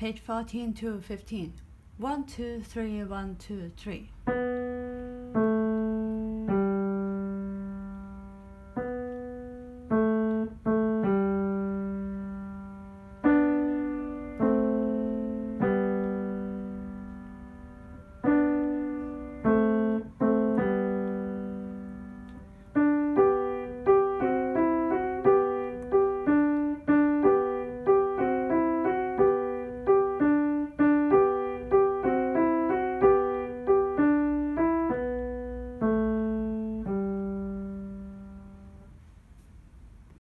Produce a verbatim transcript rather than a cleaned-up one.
page fourteen to fifteen. One, two, three, one, two, three.